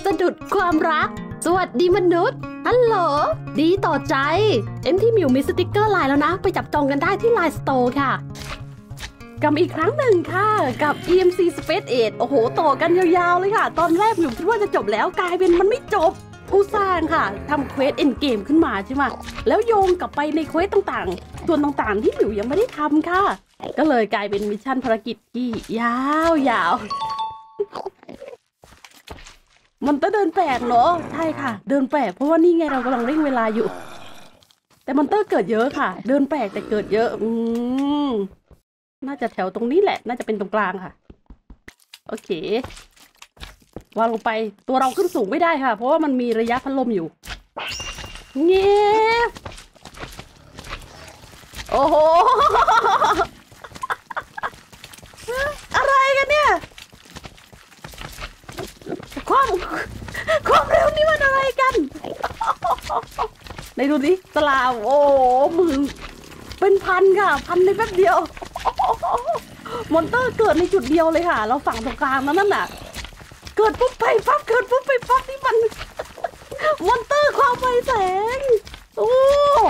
สะดุดความรักสวัสดีมนุษย์ฮัลโหลดีต่อใจที่มิวมีสติกเกอร์ไลน์แล้วนะไปจับจองกันได้ที่ไลน์สโตร์ค่ะกลับอีกครั้งหนึ่งค่ะกับ EMC Space Age โอ้โหต่อกันยาวๆเลยค่ะตอนแรกมิวคิดว่าจะจบแล้วกลายเป็นมันไม่จบผู้สร้างค่ะทำเควสเอ็นเกมขึ้นมาใช่ไหมแล้วโยงกลับไปในเควสต่างๆส่วนต่างๆที่มิวยังไม่ได้ทำค่ะก็เลยกลายเป็นมิชชั่นภารกิจที่ยาวมันต้องเดินแปลกเนาะใช่ค่ะเดินแปลกเพราะว่านี่ไงเรากำลังเร่งเวลาอยู่แต่มอนเตอร์เกิดเยอะค่ะเดินแปลกแต่เกิดเยอะน่าจะแถวตรงนี้แหละน่าจะเป็นตรงกลางค่ะโอเควางลงไปตัวเราขึ้นสูงไม่ได้ค่ะเพราะว่ามันมีระยะพัดลมอยู่เงี้ยโอ้โหอะไรกันเนี่ยความเร็วนี่มันอะไรกันไหนดูดิสลามโอ้มือเป็นพันค่ะพันในแป๊บเดียวมอนเตอร์เกิดในจุดเดียวเลยค่ะเราฝั่งตรงกลางนั่นน่ะเกิดปุ๊บไปปั๊บเกิดปุ๊บไปปั๊บนี่มันมอนเตอร์ความไฟแสงโอ้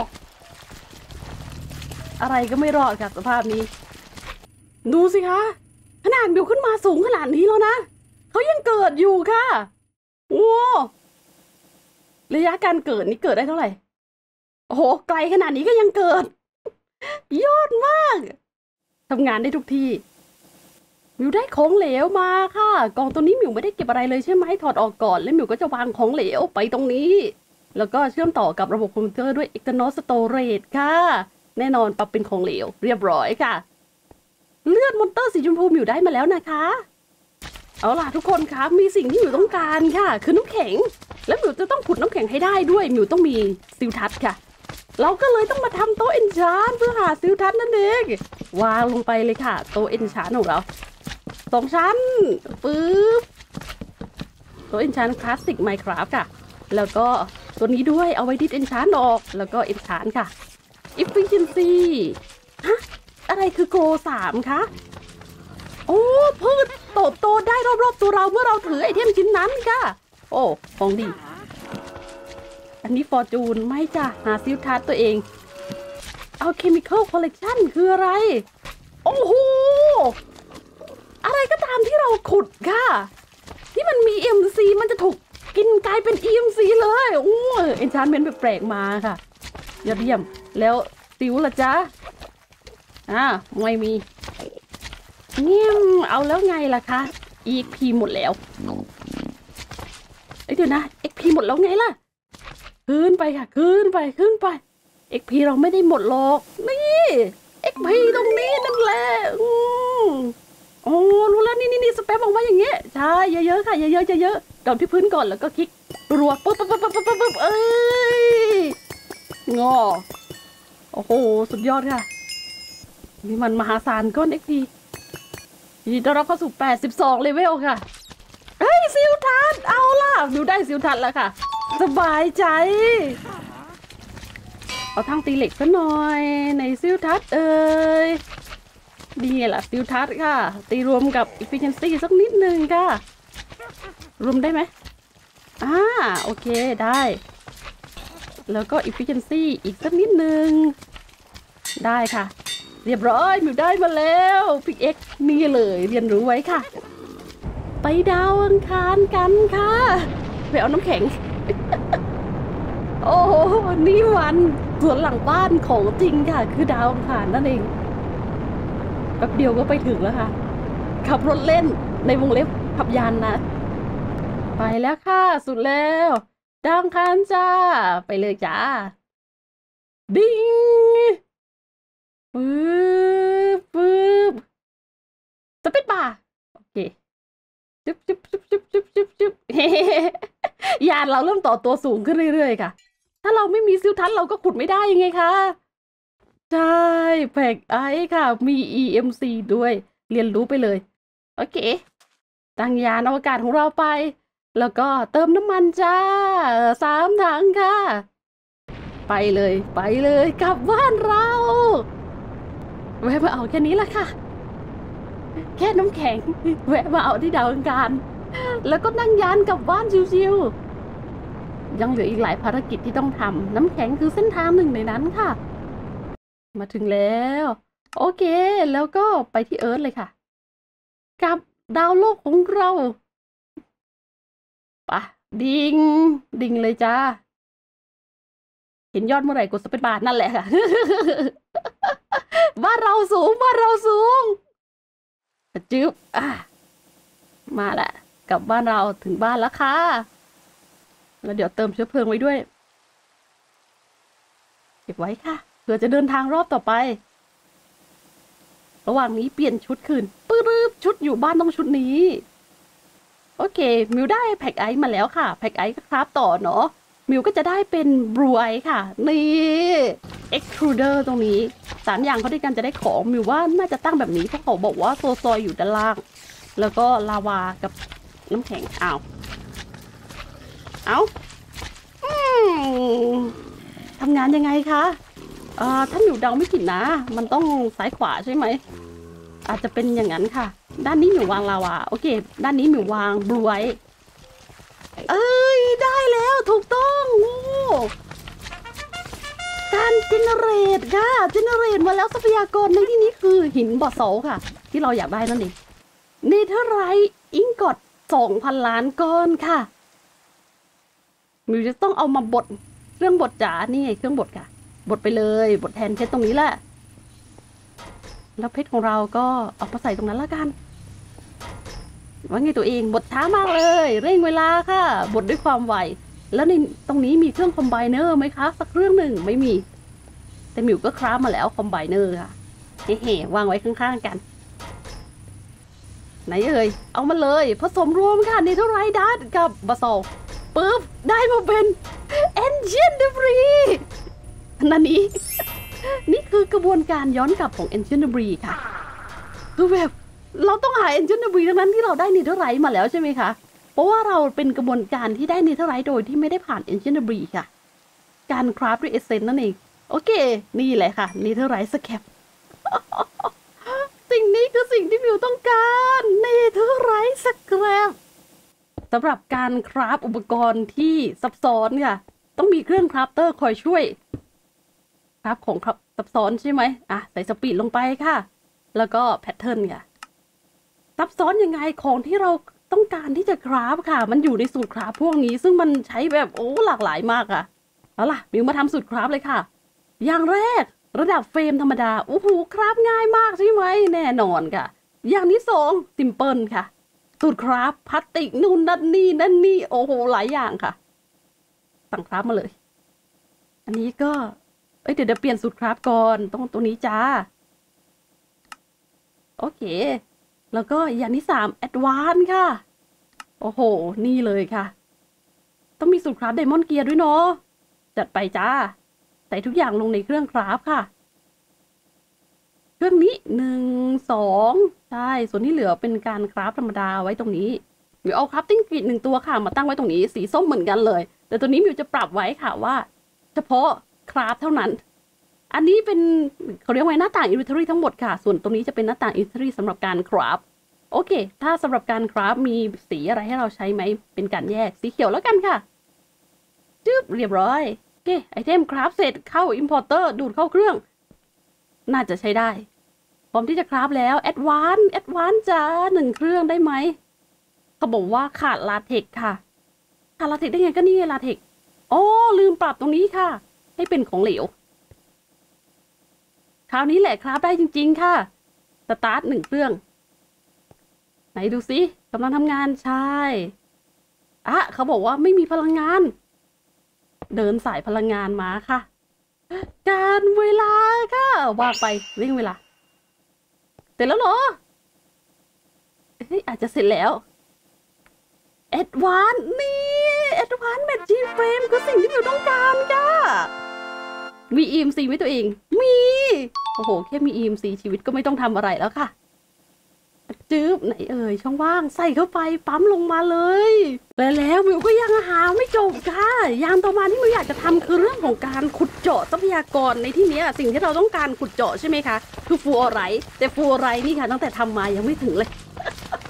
อะไรก็ไม่รอดค่ะสภาพนี้ดูสิคะขนาดบิวขึ้นมาสูงขนาดนี้แล้วนะเขายังเกิดอยู่ค่ะโอ้ระยะการเกิดนี่เกิดได้เท่าไหร่โอ้โหไกลขนาดนี้ก็ยังเกิดยอดมากทำงานได้ทุกที่มิวได้ของเหลวมาค่ะกล่องตัวนี้มิวไม่ได้เก็บอะไรเลยใช่ไหมถอดออกก่อนแล้วมิวก็จะวางของเหลวไปตรงนี้แล้วก็เชื่อมต่อกับระบบคอมพิวเตอร์ด้วย external storage ค่ะแน่นอนปรับเป็นของเหลวเรียบร้อยค่ะเลือดมอนเตอร์สีชมพูมิวได้มาแล้วนะคะเอาล่ะทุกคนคะมีสิ่งที่มิวต้องการค่ะคือน้ำแข็งและมิวจะต้องขุดน้ำแข็งให้ได้ด้วยมิวต้องมีซิลทัศน์ค่ะเราก็เลยต้องมาทำโต๊ะเอนชานเพื่อหาซิลทัศน์นั่นเองวางลงไปเลยค่ะโต๊ะเอนชานของเรา2 ชั้นปึ๊บโต๊ะเอนชานคลาสสิกไมน์คราฟค่ะแล้วก็ตัวนี้ด้วยเอาไว้ดิสเอนชานออกแล้วก็เอนชานค่ะ efficiency ฮะอะไรคือโก3คะโอ้พืชเติบโตได้รอบๆตัวเราเมื่อเราถือไอเทมชิ้นนั้นค่ะโอ้ของดีอันนี้ฟอร์จูนไม่จ้ะหาซิลทัศน์ตัวเองเอาเคมีคอลคอลเลกชันคืออะไรโอ้โหอะไรก็ตามที่เราขุดค่ะที่มันมี EMC มันจะถูกกินกลายเป็น EMC เลยโอ้เอนชานเมนต์แปลกๆมาค่ะยอดเยี่ยมแล้วซิลล่ะจ๊ะไม่มีเงี้ยเอาแล้วไงล่ะคะ EXP หมดแล้วเดี๋ยวนะ XP หมดแล้วไงล่ะขึ้นไปค่ะขึ้นไป XP เราไม่ได้หมดหรอกนี่ XP ตรงนี้นั่นแหละโอ้รู้แล้วนี่สเปมออกมาอย่างเงี้ยใช่เยอะๆค่ะเยอะๆดอกที่พื้นก่อนแล้วก็คลิกรัวปุ๊บเอ้ยงอโอ้โหสุดยอดค่ะนี่มันมหาศาลก้อน XP ยินดีต้อนรับเข้าสู่82เลเวลค่ะเฮ้ยซิลทัศน์เอาล่ะดูได้ซิลทัศน์แล้วค่ะสบายใจเอาทางตีเหล็กซะหน่อยในซิลทัศน์ดีไงล่ะซิลทัศน์ค่ะตีรวมกับ efficiency สักนิดนึงค่ะรวมได้ไหมโอเคได้แล้วก็ efficiency อีกสักนิดนึงได้ค่ะเรียบร้อยมิวได้มาแล้วพิกเอ็กนี่เลยเรียนรู้ไว้ค่ะไปดาวอังคารกันค่ะไปเอาน้ำแข็ง โอ้โหนี่วันสวนหลังบ้านของจริงค่ะคือดาวอังคารนั่นเองแป๊บเดียวก็ไปถึงแล้วค่ะขับรถเล่นในวงเล็บขับยานนะไปแล้วค่ะสุดแล้วดาวอังคารจ้าไปเลยจ้าดิ้งปึ๊บสเปซบาร์โอเคจุ๊บยานเราเริ่มต่อตัวสูงขึ้นเรื่อยๆค่ะถ้าเราไม่มีซิลทัศน์เราก็ขุดไม่ได้ยังไงคะใช่แปลกไอ้ค่ะมี EMC ด้วยเรียนรู้ไปเลยโอเคตั้งยานอวกาศของเราไปแล้วก็เติมน้ำมันจ้า3 ถังค่ะไปเลยกลับบ้านเราแวะมาเอาแค่นี้ละค่ะแค่น้ำแข็งแวะมาเอาที่ดาวอังคารแล้วก็นั่งยานกลับบ้านชิวๆยังเหลืออีกหลายภารกิจที่ต้องทำน้ำแข็งคือเส้นทางหนึ่งในนั้นค่ะมาถึงแล้วโอเคแล้วก็ไปที่เอิร์ธเลยค่ะกับดาวโลกของเราปะดิ่งเลยจ้าเห็นยอดเมื่อไหร่กดสเปซบาร์นั่นแหละค่ะ บ้านเราสูงจึ๊บมาละกลับบ้านเราถึงบ้านแล้วค่ะแล้วเดี๋ยวเติมเชื้อเพลิงไว้ด้วยเก็บไว้ค่ะเผื่อจะเดินทางรอบต่อไประหว่างนี้เปลี่ยนชุดคืนปื๊บชุดอยู่บ้านต้องชุดนี้โอเคมิวได้แพ็กไอซ์มาแล้วค่ะแพ็กไอซ์ก็คราฟต่อเนาะมิวก็จะได้เป็นบรูไอค่ะนี่เอ็กทรูเดอร์ตรงนี้3อย่างเขาด้วยกันจะได้ของมิวว่าน่าจะตั้งแบบนี้เพราะเขาบอกว่าโซซอยอยู่ด้านล่างแล้วก็ลาวากับน้ำแข็งเอาทำงานยังไงคะถ้ามิวเดาไม่ผิดนะมันต้องซ้ายขวาใช่ไหมอาจจะเป็นอย่างนั้นค่ะด้านนี้มิววางลาวาโอเคด้านนี้มิววางบลูไวเอ้ยได้แล้วถูกต้องโอ้การเจเนเรตค่ะเจเนเรตมาแล้วทรัพยากรในที่นี้คือหินบอสโซค่ะที่เราอยากได้นั่นเองเนเธอร์ไรท์อิงกอต 2,000 ล้านก้อนค่ะมิวจะต้องเอามาบดเครื่องบดจ๋านี่ไงเครื่องบดค่ะบดไปเลยบดแทนเพชรตรงนี้แหละแล้วเพชรของเราก็เอามาใส่ตรงนั้นละกันว่าไงตัวเองบดช้ามากเลยเร่งเวลาค่ะบดด้วยความไวแล้วในตรงนี้มีเครื่องคอมไบเนอร์ไหมคะสักเครื่องหนึ่งไม่มีแต่มิวก็คราฟมาแล้วคอมไบเนอร์ค่ะเฮ่ๆวางไว้ข้างๆกันไหนเอ่ยเอามาเลยผสมรวมค่ะเนเธอร์ไรท์ดัสกับบาซอลปึ๊บได้มาเป็น Ancient Debris นั่นนี้ นี่คือกระบวนการย้อนกลับของ Ancient Debris ค่ะคือแบบเราต้องหา Ancient Debris ทั้งนั้นที่เราได้ Netherite มาแล้วใช่ไหมคะเพราะว่าเราเป็นกระบวนการที่ได้ Netherite โดยที่ไม่ได้ผ่าน Ancient Debris ค่ะการคราฟด้วย Essence นั่นเองโอเคนี่แหละค่ะ Netherite Scrap สิ่งนี้คือสิ่งที่มิวต้องการ Netherite Scrap สำหรับการคราฟอุปกรณ์ที่ซับซ้อนค่ะต้องมีเครื่องคราฟเตอร์คอยช่วยคราฟของซับซ้อนใช่ไหมใส่สปีดลงไปค่ะแล้วก็แพทเทิร์นค่ะซับซ้อนยังไงของที่เราต้องการที่จะคราฟค่ะมันอยู่ในสูตรคราฟพวกนี้ซึ่งมันใช้แบบหลากหลายมากอะเอาล่ะมิวมาทำสูตรคราฟเลยค่ะอย่างแรกระดับเฟรมธรรมดาโอ้โหคราฟง่ายมากใช่ไหมแน่นอนค่ะอย่างที่2ซิมเพิลค่ะสูตรคราฟพลาสติกนู่นนั่นนี่โอ้โหหลายอย่างค่ะสั่งคราฟมาเลยอันนี้ก็เดี๋ยวเปลี่ยนสูตรคราฟก่อนต้องตัวนี้จ้าโอเคแล้วก็อย่างที่3 Advance ค่ะโอ้โหนี่เลยค่ะต้องมีสูตรคราฟไดมอนด์เกียร์ด้วยเนาะจัดไปจ้าใส่ทุกอย่างลงในเครื่องคราฟค่ะเครื่องนี้1 2ใช่ส่วนที่เหลือเป็นการคราฟธรรมดาไว้ตรงนี้มิวเอาคราฟติ้งกริด1ตัวค่ะมาตั้งไว้ตรงนี้สีส้มเหมือนกันเลยแต่ตัวนี้มิวจะปรับไว้ค่ะว่าเฉพาะคราฟเท่านั้นอันนี้เป็นเขาเรียกว่าหน้าต่าง inventory ทั้งหมดค่ะส่วนตรงนี้จะเป็นหน้าต่าง inventory สำหรับการคราฟโอเคถ้าสำหรับการคราฟมีสีอะไรให้เราใช้ไหมเป็นการแยกสีเขียวแล้วกันค่ะจึ๊บเรียบร้อยโอเคไอเทมคราฟเสร็จเข้า importer ดูดเข้าเครื่องน่าจะใช้ได้พร้อมที่จะคราฟแล้ว advance จ้า1เครื่องได้ไหมเขาบอกว่าขาดลาเทคค่ะขาดลาเทคได้ไงก็นี่ไงลาเทคลืมปรับตรงนี้ค่ะให้เป็นของเหลวคราวนี้แหละคราฟได้จริงๆค่ะสตาร์ท1เครื่องไหนดูสิกำลังทำงานใช่เขาบอกว่าไม่มีพลังงานเดินสายพลังงานมาค่ะการเวลาค่ะว่าไปเร่งเวลาเสร็จแล้วเหรออาจจะเสร็จแล้วแอดวานซ์นี่แอดวานซ์แมทชีเฟรมคือสิ่งที่มิวต้องการค่ะมี EMC ไหมตัวเองมีโอ้โหแค่มี EMC ชีวิตก็ไม่ต้องทำอะไรแล้วค่ะจื๊บไหนเอ่ยช่องว่างใส่เข้าไปปั๊มลงมาเลยแล้วมิวก็ยังหาไม่จบค่ะอย่างต่อมาที่มิวอยากจะทำคือเรื่องของการขุดเจาะทรัพยากรในที่นี้สิ่งที่เราต้องการขุดเจาะใช่ไหมคะคือฟูออไรต์แต่ฟูออไรต์นี่ค่ะตั้งแต่ทำมายังไม่ถึงเลย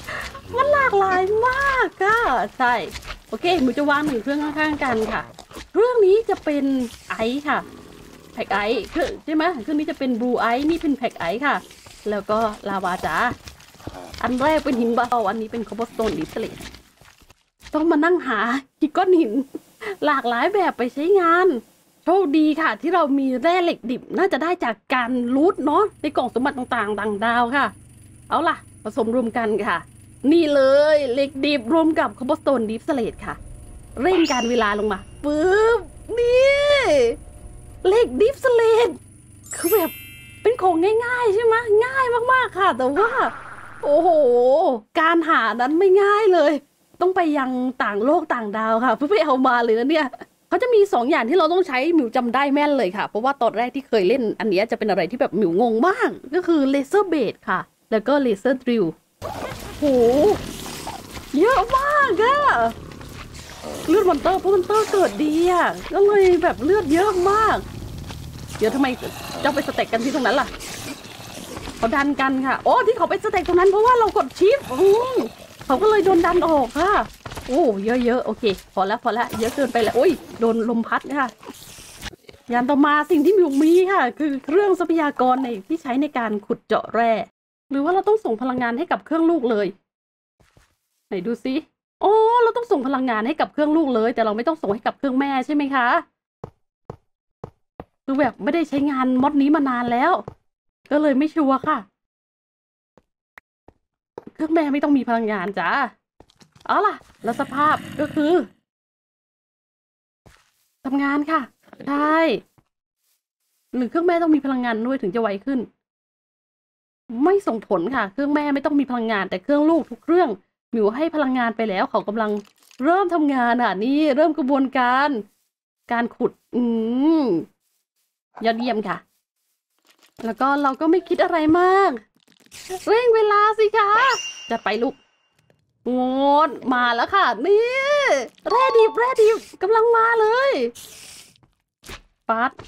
มันหลากหลายมากค่ะใช่โอเคหนูจะวาง1 เครื่องข้างๆกันค่ะเครื่องนี้จะเป็นไอซ์ค่ะแพ็กไอซ์ใช่ไหมเครื่องนี้จะเป็นบลูไอซ์นี่เป็นแพ็กไอซ์ค่ะแล้วก็ลาวาจ้าอันแรกเป็นหินบาซอลต์อันนี้เป็นคอเบอร์สโตนดิสเลตต้องมานั่งหาก้อนหินหลากหลายแบบไปใช้งานโชคดีค่ะที่เรามีแร่เหล็กดิบน่าจะได้จากการรูทเนาะในกล่องสมบัติต่างๆต่างดาวค่ะเอาล่ะผสมรวมกันค่ะนี่เลยเหล็กดิบรวมกับคอเบอร์สโตนดิสเลตค่ะเร่งการเวลาลงมาปึ๊บนี่เหล็กดิสเลตคือแบบเป็นของง่ายๆใช่ไหมง่ายมากๆค่ะแต่ว่าโอ้โหการหานั้นไม่ง่ายเลยต้องไปยังต่างโลกต่างดาวค่ะเพื่อไปเอามาเลยเนี่ยเขาจะมี2 อย่างที่เราต้องใช้หมิวจำได้แม่นเลยค่ะเพราะว่าตอนแรกที่เคยเล่นอันนี้จะเป็นอะไรที่แบบหมิวงงมากก็คือเลเซอร์เบดค่ะแล้วก็เลเซอร์ดริลโหเยอะมากอะเลือดมอนเตอร์เพราะมอนเตอร์เกิดดีอะก็เลยแบบเลือดเยอะมากเดี๋ยวทำไมเจ้าไปสเต็กกันที่ตรงนั้นล่ะเขาดันกันค่ะโอ้ที่เขาไปสเต็กตรงนั้นเพราะว่าเรากดชิปเขาก็เลยโดนดันออกค่ะโอ้เยอะๆโอเคพอแล้วเยอะเกินไปแล้วโอ้ยโดนลมพัดค่ะอย่างต่อมาสิ่งที่มีค่ะคือเครื่องทรัพยากรในที่ใช้ในการขุดเจาะแร่หรือว่าเราต้องส่งพลังงานให้กับเครื่องลูกเลยไหนดูซิโอ้เราต้องส่งพลังงานให้กับเครื่องลูกเลยแต่เราไม่ต้องส่งให้กับเครื่องแม่ใช่ไหมคะคือแบบไม่ได้ใช้งานมอดนี้มานานแล้วก็เลยไม่ชัวร์ค่ะเครื่องแม่ไม่ต้องมีพลังงานจ้าเอาล่ะแล้วสภาพก็คือทำงานค่ะใช่หรือเครื่องแม่ต้องมีพลังงานด้วยถึงจะไวขึ้นไม่ส่งผลค่ะเครื่องแม่ไม่ต้องมีพลังงานแต่เครื่องลูกทุกเครื่องหมิวให้พลังงานไปแล้วเขากำลังเริ่มทำงานอ่ะนี่เริ่มกระบวนการขุดยอดเยี่ยมค่ะแล้วก็เราก็ไม่คิดอะไรมากเร่งเวลาสิคะจะไปลูกงดมาแล้วค่ะนี่แร่ดิบกำลังมาเลยปัด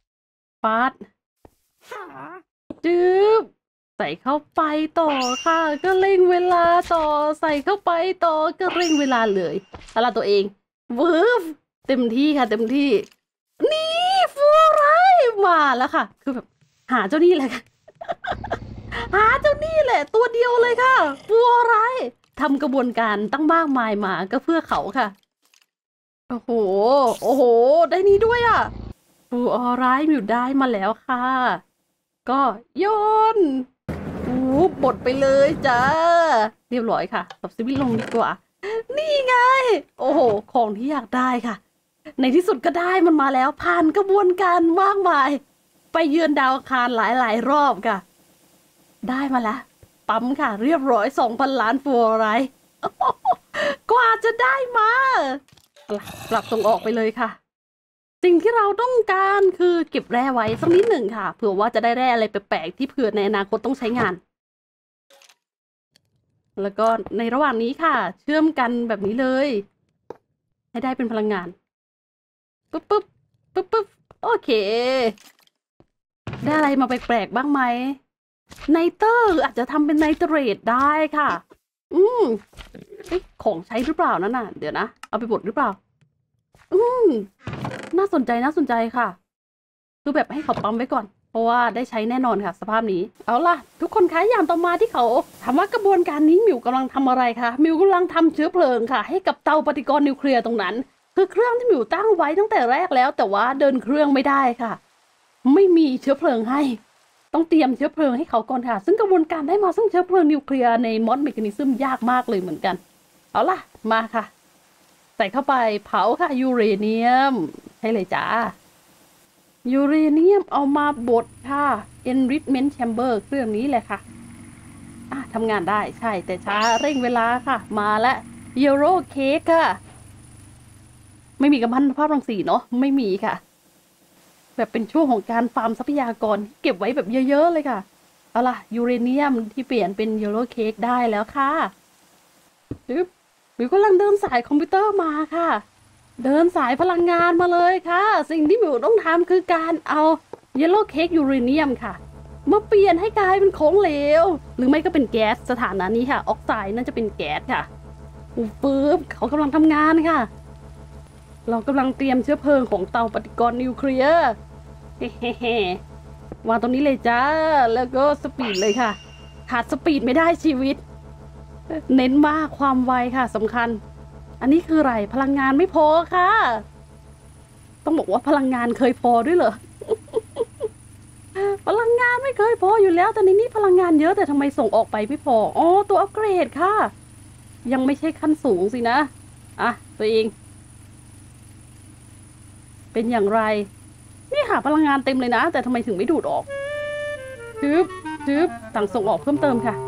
จืบใส่เข้าไปต่อค่ะก็เร่งเวลาต่อใส่เข้าไปต่อก็เร่งเวลาเลยอะไรตัวเองวืบเต็มที่ค่ะเต็มที่นี่ฟูไรมาแล้วค่ะคือแบบหาเจ้านี่แหละค่ะ หาเจ้านี่แหละตัวเดียวเลยค่ะฟูไรทำกระบวนการตั้งมากมายมาก็เพื่อเขาค่ะโอ้โหได้นี้ด้วยอ่ะฟูออไรมิวได้มาแล้วค่ะก็โยนบดไปเลยจ้าเรียบร้อยค่ะตับสวิตลงดีกว่านี่ไงโอ้โหของที่อยากได้ค่ะในที่สุดก็ได้มันมาแล้วผ่านกระบวนการมากมายไปเยือนดาวอังคารหลายรอบค่ะได้มาแล้วปั๊มค่ะเรียบร้อย 2,000 ล้านฟัวไรกว่าจะได้มาปรับส่งออกไปเลยค่ะสิ่งที่เราต้องการคือเก็บแร่ไว้สักนิดหนึ่งค่ะเผื่อว่าจะได้แร่อะไรแปลกๆที่เผื่อในอนาคตต้องใช้งานแล้วก็ในระหว่างนี้ค่ะเชื่อมกันแบบนี้เลยให้ได้เป็นพลังงานปุ๊บโอเคได้อะไรมาแปลกๆบ้างไหมไนเตอร์อาจจะทำเป็นไนเตรตได้ค่ะของใช้หรือเปล่านั่นน่ะเดี๋ยวนะเอาไปบดหรือเปล่าน่าสนใจค่ะคือแบบให้เขาปั๊มไว้ก่อนเพราะว่าได้ใช้แน่นอนค่ะสภาพนี้เอาล่ะทุกคนคะอย่างต่อมาที่เขาถามว่ากระบวนการนี้มิวกำลังทำอะไรคะมิวกำลังทำเชื้อเพลิงค่ะให้กับเตาปฏิกรณ์นิวเคลียร์ตรงนั้นคือเครื่องที่มิวตั้งไว้ตั้งแต่แรกแล้วแต่ว่าเดินเครื่องไม่ได้ค่ะไม่มีเชื้อเพลิงให้ต้องเตรียมเชื้อเพลิงให้เขาก่อนค่ะซึ่งกระบวนการได้มาซึ่งเชื้อเพลิงนิวเคลียร์ในมอดเมคานิซึมยากมากเลยเหมือนกันเอาล่ะมาค่ะใส่เข้าไปเผาค่ะยูเรเนียมใช่เลยจ้ายูเรเนียมเอามาบดค่ะ enrichment chamber เครื่องนี้แหละค่ะทำงานได้ใช่แต่ช้าเร่งเวลาค่ะมาแล้วเยลโล่เค้กค่ะไม่มีกัมมันตภาพรังสีเนาะไม่มีค่ะแบบเป็นช่วงของการฟาร์มทรัพยากรเก็บไว้แบบเยอะๆเลยค่ะเอาล่ะยูเรเนียมที่เปลี่ยนเป็นเยลโล่เค้กได้แล้วค่ะมิวกำลังเดินสายคอมพิวเตอร์มาค่ะเดินสายพลังงานมาเลยค่ะสิ่งที่มิวต้องทำคือการเอาเยลโล่เค้กยูเรเนียมค่ะมาเปลี่ยนให้กลายเป็นของเหลวหรือไม่ก็เป็นแก๊สสถานะนี้ค่ะออกไซด์น่าจะเป็นแก๊สค่ะปึ๊บเขากำลังทำงานค่ะเรากำลังเตรียมเชื้อเพลิงของเตาปฏิกรณ์นิวเคลียร์เฮ้วางตรงนี้เลยจ้าแล้วก็สปีดเลยค่ะขาดสปีดไม่ได้ชีวิตเน้นมากความไวค่ะสำคัญอันนี้คืออะไรพลังงานไม่พอค่ะต้องบอกว่าพลังงานเคยพอด้วยเหรอ พลังงานไม่เคยพออยู่แล้วแต่ในนี้พลังงานเยอะแต่ทำไมส่งออกไปไม่พออ๋อตัวอัปเกรดค่ะยังไม่ใช่ขั้นสูงสินะอ่ะตัวเองเป็นอย่างไรนี่ค่ะพลังงานเต็มเลยนะแต่ทำไมถึงไม่ดูดออกจึ๊บสั่งส่งออกเพิ่มเติมค่ะ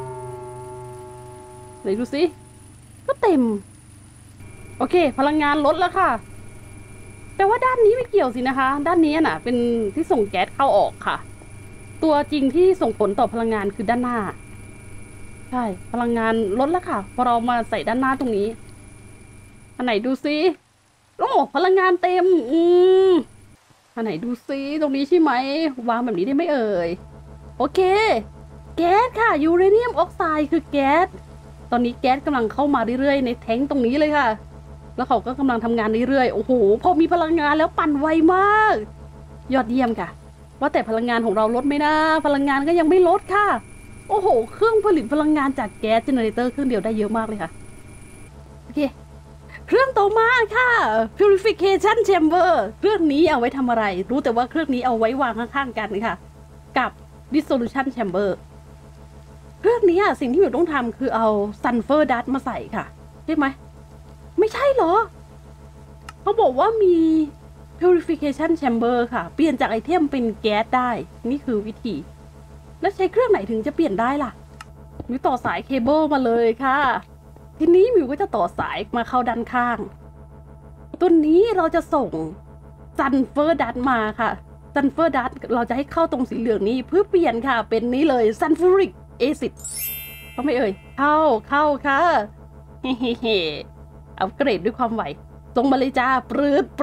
ไหนดูสิก็เต็มโอเคพลังงานลดแล้วค่ะแต่ว่าด้านนี้ไม่เกี่ยวสินะคะด้านนี้น่ะเป็นที่ส่งแก๊สเข้าออกค่ะตัวจริงที่ส่งผลต่อพลังงานคือด้านหน้าใช่พลังงานลดแล้วค่ะพอเรามาใส่ด้านหน้าตรงนี้อันไหนดูซิโอ้พลังงานเต็มอันไหนดูซิตรงนี้ใช่ไหมวางแบบนี้ได้ไหมเอ่ยโอเคแก๊สค่ะยูเรเนียมออกไซด์คือแก๊สตอนนี้แก๊สกำลังเข้ามาเรื่อยๆในแท้งตรงนี้เลยค่ะแล้วเขาก็กำลังทำงานเรื่อยๆโอ้โหพอมีพลังงานแล้วปั่นไวมากยอดเยี่ยมค่ะว่าแต่พลังงานของเราลดไหมนะพลังงานก็ยังไม่ลดค่ะโอ้โหเครื่องผลิตพลังงานจากแก๊สเจเนเรเตอร์เครื่องเดียวได้เยอะมากเลยค่ะโอเคเครื่องต่อมาค่ะ purification chamber เครื่องนี้เอาไว้ทำอะไรรู้แต่ว่าเครื่องนี้เอาไว้วางข้างๆกันค่ะกับ dissolution chamber เครื่องนี้สิ่งที่อยู่ต้องทำคือเอา sulfur dust มาใส่ค่ะใช่ไหมไม่ใช่เหรอเขาบอกว่ามี purification chamber ค่ะเปลี่ยนจากไอเทมเป็นแก๊สได้นี่คือวิธีแล้วใช้เครื่องไหนถึงจะเปลี่ยนได้ล่ะมิวต่อสายเคเบิลมาเลยค่ะทีนี้มิวก็จะต่อสายมาเข้าด้านข้างตัวนี้เราจะส่ง sulfur dust มาค่ะ sulfur dust เราจะให้เข้าตรงสีเหลืองนี้เพื่อเปลี่ยนค่ะเป็นนี้เลย sulfuric acid เขาไม่เอ่ยเข้าค่ะเฮ้อัปเกรดด้วยความไหวส่งมาเลยจ้าปรืด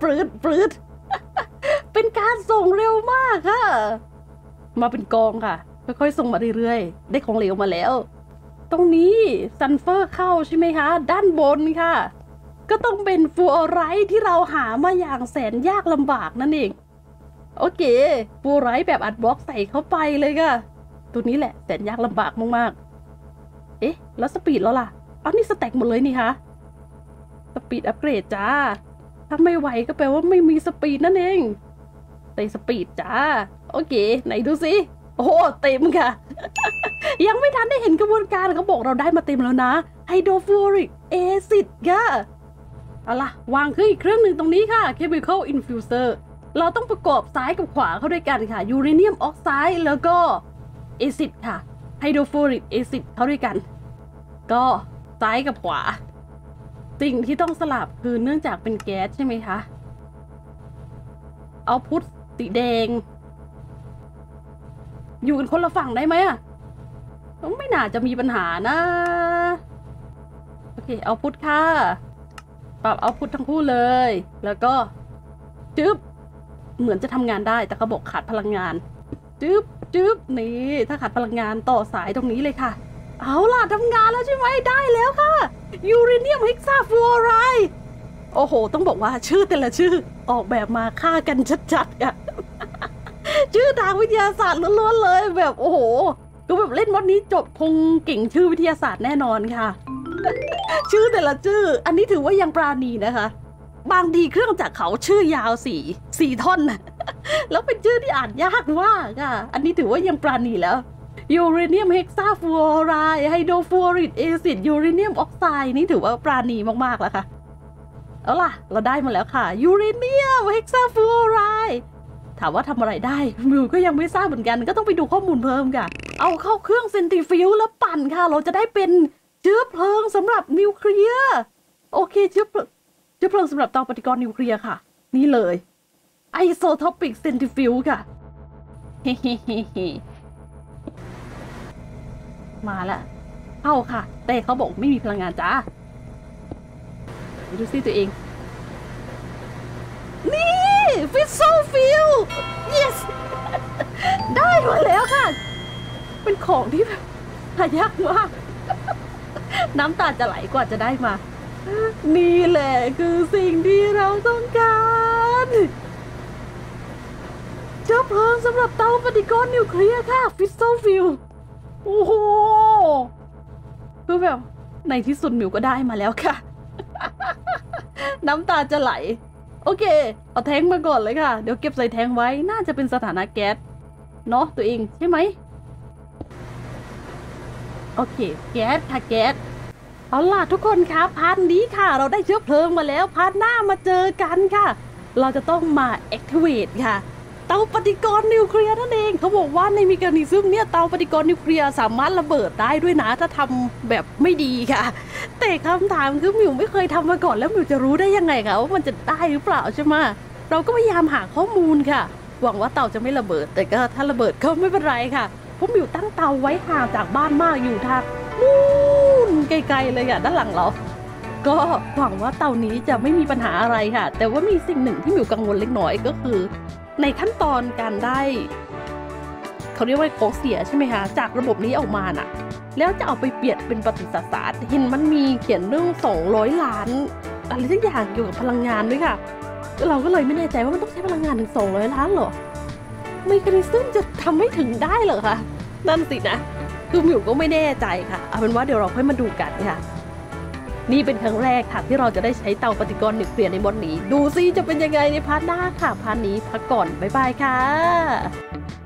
เป็นการส่งเร็วมากค่ะมาเป็นกองค่ะค่อยๆส่งมาเรื่อยๆได้ของเหลวมาแล้วตรงนี้ซัลเฟอร์เข้าใช่ไหมคะด้านบนค่ะก็ต้องเป็นฟลูออไรด์ที่เราหามาอย่างแสนยากลำบากนั่นเองโอเคฟลูออไรด์แบบอัดบล็อกใส่เข้าไปเลยค่ะตัวนี้แหละแสนยากลำบากมากๆเอ๊ะแล้วสปีดแล้วล่ะอ๋อนี่สแต็กหมดเลยนี่คะสปีดอัปเกรดจ้าถ้าไม่ไหวก็แปลว่าไม่มีสปีดนั่นเองใส่สปีดจ้าโอเคไหนดูสิโอ้เต็มค่ะ ยังไม่ทันได้เห็นกระบวนการเขาบอกเราได้มาเต็มแล้วนะไฮโดรฟลูออริกแอซิดค่ะเอาล่ะวางขึ้นอีกเครื่องหนึ่งตรงนี้ค่ะ chemical infuser เราต้องประกอบซ้ายกับขวาเข้าด้วยกันค่ะยูเรเนียมออกไซด์แล้วก็แอซิดค่ะไฮโดรฟลูออริกแอซิดเข้าด้วยกันก็ซ้ายกับขวาสิ่งที่ต้องสลับคือเนื่องจากเป็นแก๊สใช่ไหมคะเอาพุทสีแดงอยู่กันคนละฝั่งได้ไหมอ่ะไม่น่าจะมีปัญหานะโอเคเอาพุทค่ะปรับเอาพุททั้งคู่เลยแล้วก็จึ๊บเหมือนจะทำงานได้แต่เขาบอกขาดพลังงานจึ๊บนี่ถ้าขาดพลังงานต่อสายตรงนี้เลยค่ะเอาล่ะทำงานแล้วใช่ไหมได้แล้วค่ะยูเรเนียมเฮกซาฟลูออไรด์โอ้โหต้องบอกว่าชื่อแต่ละชื่อออกแบบมาฆ่ากันชัดๆค่ะ ชื่อทางวิทยาศาสตร์ล้วนๆเลยแบบโอ้โหก็แบบเล่นมดนี้จบคงเก่งชื่อวิทยาศาสตร์แน่นอนค่ะ ชื่อแต่ละชื่ออันนี้ถือว่ายังปราณีนะคะบางทีเครื่องจักรเขาชื่อยาวสี่ท่อนนะแล้วเป็นชื่อที่อ่านยากมากค่ะอันนี้ถือว่ายังปราณีแล้วยูเรเนียมเฮกซาฟลูออไรด์ไฮโดรฟลูออริกแอซิดยูเรเนียมออกไซด์นี่ถือว่าปราณีมากๆแล้วค่ะเอาล่ะเราได้มาแล้วค่ะยูเรเนียมเฮกซาฟลูออไรด์ถามว่าทำอะไรได้มิวก็ยังไม่ทราบเหมือนกันก็ต้องไปดูข้อมูลเพิ่มค่ะเอาเข้าเครื่องเซนทริฟิวแล้วปั่นค่ะเราจะได้เป็นเชื้อเพลิงสำหรับนิวเคลียร์โอเคเชื้อเพลิงสำหรับเตาปฏิกรณ์นิวเคลียร์ค่ะนี่เลยไอโซโทปิกเซนทริฟิวค่ะเฮ้มาละเข้าค่ะแต่เขาบอกไม่มีพลังงานจ้าดูสิตัวเองนี่ฟิสโซฟิล yes ได้มาแล้วค่ะ เป็นของที่แบบหายากมากน้ำตาจะไหลกว่าจะได้มา นี่แหละคือสิ่งที่เราต้องการเชื้อเพลิงสำหรับเตาปฏิกรณ์นิวเคลียร์ค่ะฟิสโซฟิลโอ้โหคือแบบในที่สุดมิวก็ได้มาแล้วค่ะ น้ำตาจะไหลโอเคเอาแทงมาก่อนเลยค่ะเดี๋ยวเก็บใส่แทงไว้น่าจะเป็นสถานะแก๊สเนาะตัวเองใช่ไหมโอเคแก๊สค่ะแก๊สเอาล่ะทุกคนคะพาร์ทนี้ค่ะเราได้เชื้อเพลิงมาแล้วพาร์ทหน้ามาเจอกันค่ะเราจะต้องมา activate ค่ะเตาปฏิกรณ์นิวเคลียร์นั่นเองเขาบอกว่าในมีการนิซึมเนี่ยเตาปฏิกรณ์นิวเคลียร์สามารถระเบิดได้ด้วยนะถ้าทำแบบไม่ดีค่ะแต่คำถามคือมิวไม่เคยทำมาก่อนแล้วมิวจะรู้ได้ยังไงคะว่ามันจะได้หรือเปล่าใช่ไหมเราก็พยายามหาข้อมูลค่ะหวังว่าเตาจะไม่ระเบิดแต่ก็ถ้าระเบิดก็ไม่เป็นไรค่ะเพราะมิวตั้งเตาไว้ห่างจากบ้านมากอยู่ทางนู่นไกลๆเลยอ่ะด้านหลังเราก็หวังว่าเตานี้จะไม่มีปัญหาอะไรค่ะแต่ว่ามีสิ่งหนึ่งที่มิวกังวลเล็กน้อยก็คือในขั้นตอนการได้เขาเรียกว่าของเสียใช่ไหมคะจากระบบนี้ออกมาน่ะแล้วจะเอาไปเปลี่ยนเป็นประจุสสารเห็นมันมีเขียนเรื่อง200 ล้านอะไรสักอย่างเกี่ยวกับพลังงานด้วยค่ะเราก็เลยไม่แน่ใจว่ามันต้องใช้พลังงานถึง200 ล้านเหรอเมคานิซึมจะทำให้ถึงได้เหรอคะนั่นสินะคือมิวก็ไม่แน่ใจค่ะเอาเป็นว่าเดี๋ยวเราค่อยมาดูกันค่ะนี่เป็นครั้งแรกค่ะที่เราจะได้ใช้เตาปฏิกรณ์นิวเคลียร์ในมอดนี้ดูซิจะเป็นยังไงในพาร์ทหน้าค่ะพาร์ทนี้พักก่อนบ๊ายบายค่ะ